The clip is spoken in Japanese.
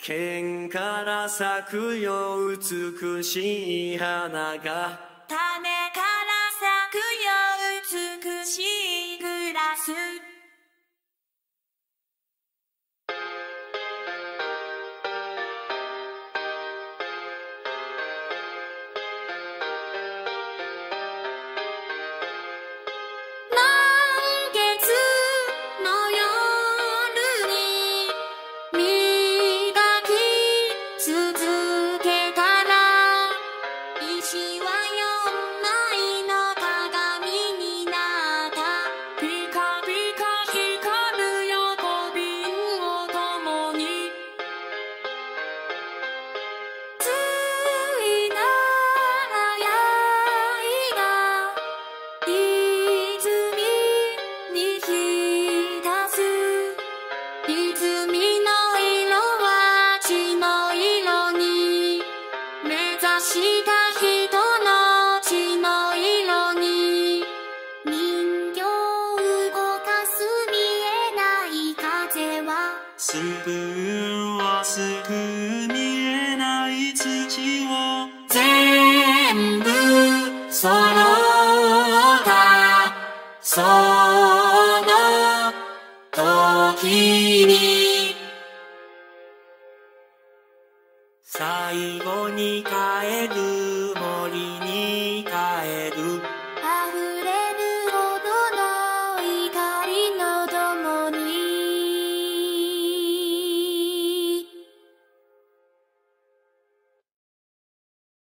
剣から咲くよ美しい花が、 種から咲くよ美しいグラス。満月の夜に磨き続けたら、石は4枚の鏡になった。ピカピカ光る横瓶を共に、ついな刃が泉に浸す。泉の色は血の色に、目指した人の血の色に。人形動かす見えない風は、 スプーンをすく見えない土を、 全部揃ったその時に、 最後に帰る